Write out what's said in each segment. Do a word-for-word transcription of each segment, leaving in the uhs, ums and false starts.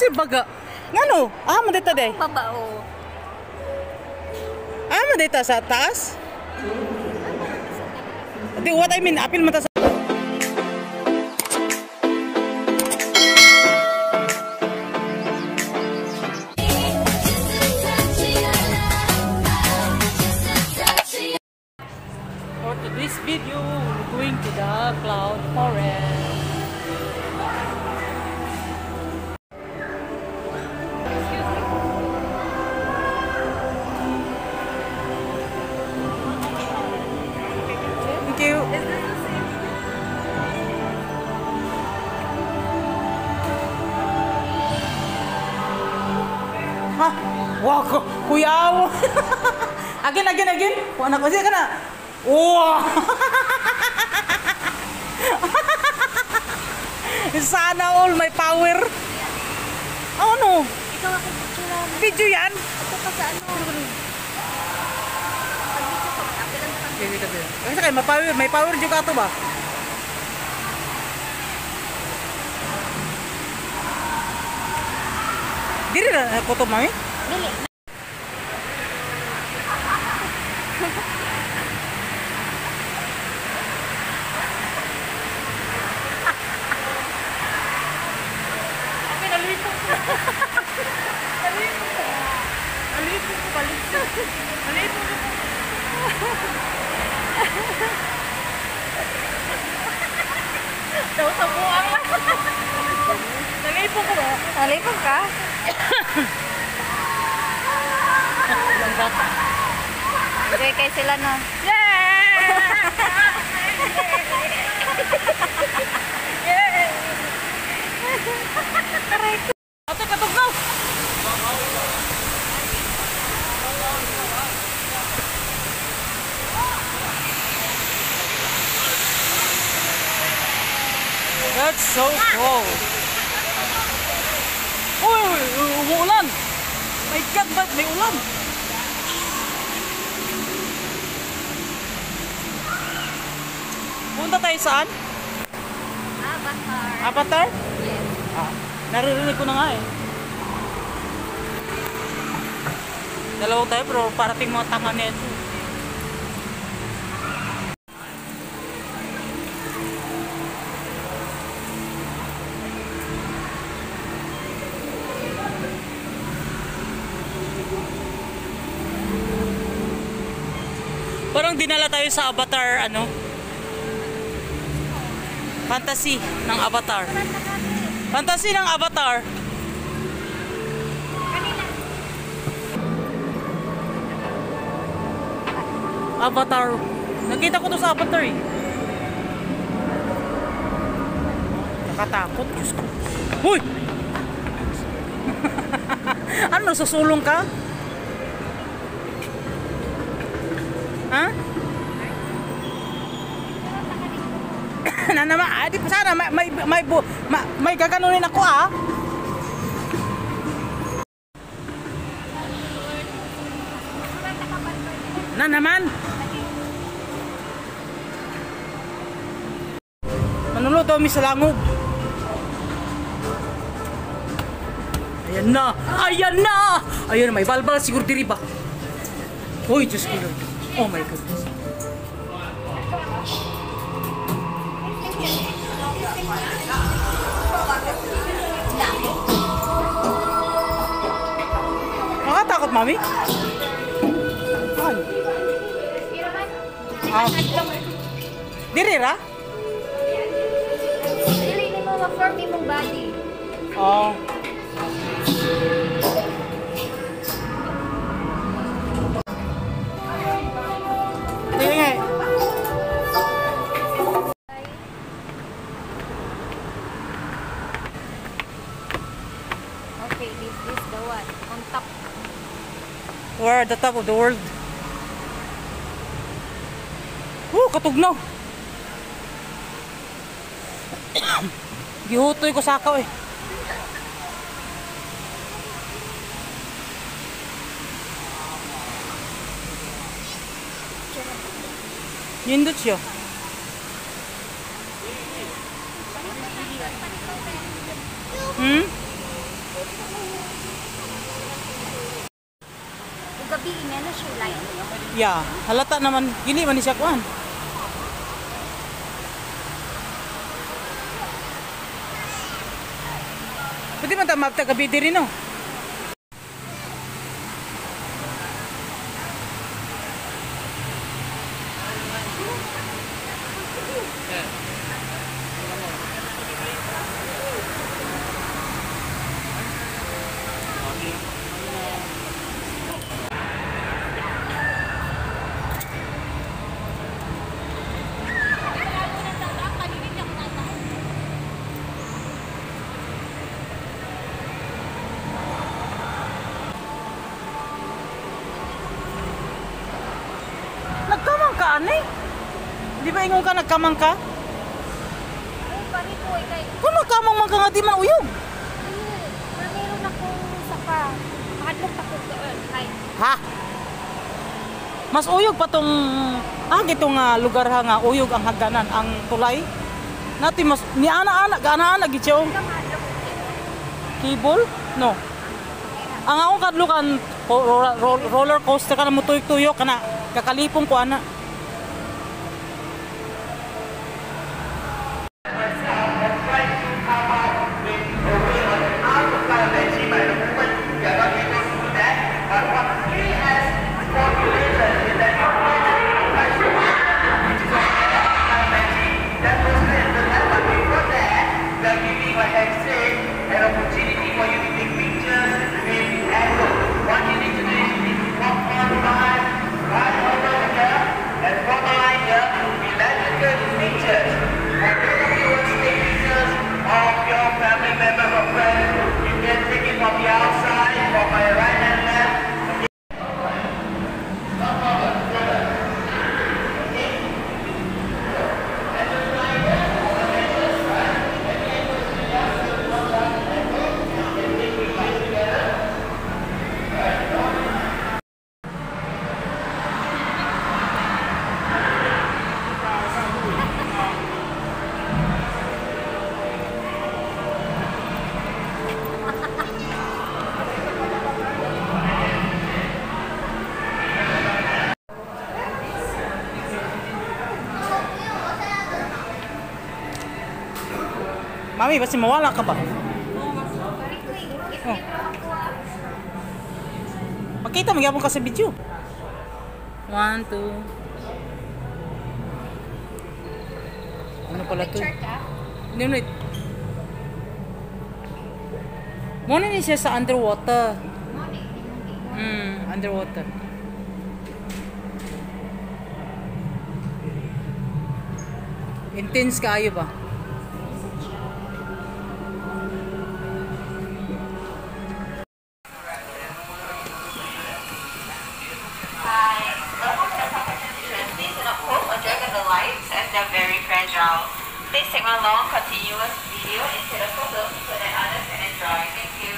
Si baga. Ngano? Ah, mo dito day. Baba o. Ah, mo dito sa taas. Di what I mean, apil mo ta sa For today's video, we're going to the cloud forest. Thank you. Is this the same? Ha? Wow, ku kuyaw. Again, again, again. Kuha na ko siya ka na. Wow! Sana all may power. Oh no. Ikaw ako picturean. Video yan. Ito ka sa ano? Pag-video ko, mag-apilan na lang. Sige, sige. Kasi kayo, may power, may power juga ito ba? Diri na ako ito, mami? Dili. Nalipong ko. Nalipong ko. Nalipong ko. Baliktad. Nalipong ko. Daw sa buwang lang. Nalipong ko ba? Nalipog ka? Ilang bata. Enjoy kayo sila no? Ate, katugnaw! That's so cool. Uy, umuulan. My God, ba't may ulan? Punta tayo saan? Avatar. Avatar? Yes. Ah, naririnig ko na nga eh. Dalawang tayo pero parating mga tanga nito. Parang dinala tayo sa Avatar, ano? Fantasy ng Avatar. Fantasy ng Avatar. Avatar. Nakita ko to sa Avatar eh. Nakatakot. Diyos ko. Huy! Ano, susulong ka? Ha? Na naman, ah, di pa sana may may may, may, may gaganunin ako ah. Na naman. Manuluto mi sa langog. Ayan na. Ayan na. Ayan, may balbal siguro diri ba. Hoy, Diyos ko Lord. Oh my goodness. Nakakatakot, mami? Ano? Ah. Diri ra? Dili ni mo ma-form imong body. Oh. Dili nga. Okay, this is the one on top. We're at the top of the world. Oh, katugnaw. Gihutoy ko sakaw eh. Nindot siya. Hmm? Abi, ina na siya light. Yeah, halata naman, dili man ni siya kuan. Pwede man ta mapta gabi diri no. Nagkamang ka, anay? Di ba ingon ka nagkamang ka? Oh, pari ko, ikay. Kung nagkamang man ka nga di man uyog. Na meron akong saka. Mahadlok ako doon. Ay, Ha? Mas uyog pa tong ah gitong nga lugar ha nga uyog ang hagdanan, ang tulay. Nati mas ni ana-ana, ana-ana gityo. ka mahadlok ko. Cable? No. Ang akong kadlukan ro- ro- roller coaster ka na mo tuyok-tuyok kana kakalipong ko ana. An opportunity for you to take pictures with Apple. What you need to do is you need to walk on by, right over here, and from the line here, we let you get pictures. For those of you who want to take pictures of your family members or friends, you can take it from the outside, from my right and left. Mami, basta mawala ka ba? Pari ko, ikay. Oh. Makita magyapon ka sa video. One, two. Ano pala to? Picture ka? Hindi, wait. Muna ni siya sa underwater. Hmm, underwater. Intense kaayo ba? Please do not pull or drag on the lights as they're very fragile. Please take one long, continuous video instead of photos so that others can enjoy. Thank you.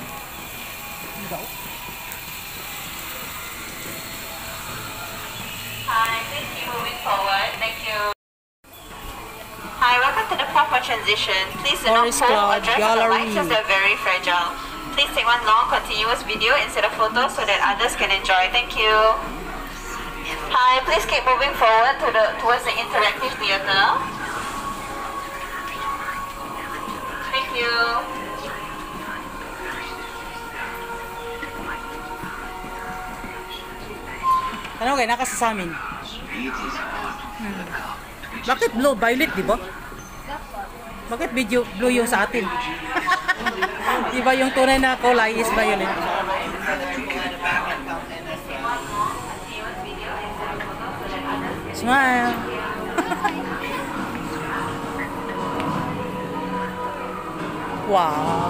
Hi, please keep moving forward. Thank you. Hi, welcome to the proper transition. Please do not Forest pull or Cloud drag on the lights Gallery. as they're very fragile. Please take one long, continuous video instead of photos so that others can enjoy. Thank you. Hi, please keep moving forward to the towards the interactive theater. Thank you. Ano kaya naka sa amin? Hmm. Bakit blue? Violet, di ba? Bakit video blue yung sa atin? Di ba yung tunay na kulay is violet? Smile! Wow!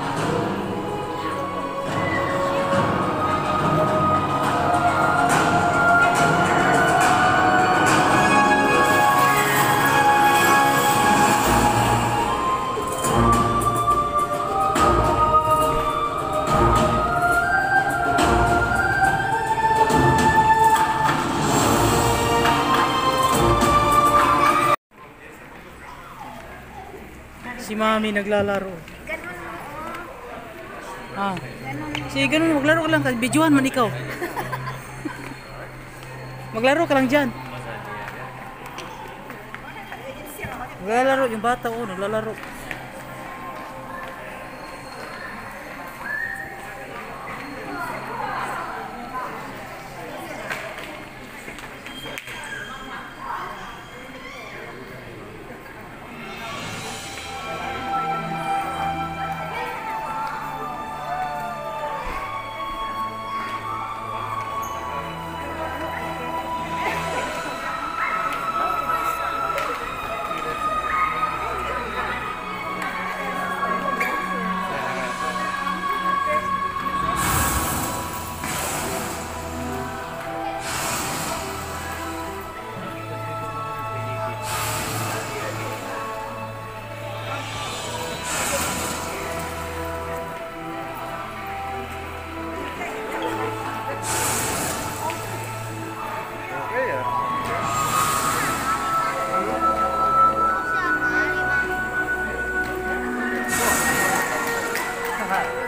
Si Mami naglalaro. Ganun mo. Ah. Ganun mo. Sige, ganun. Maglaro ka lang. Videohan man ikaw. Maglaro ka lang dyan. Naglalaro yung bata, oh, naglalaro. Siapa? Lima.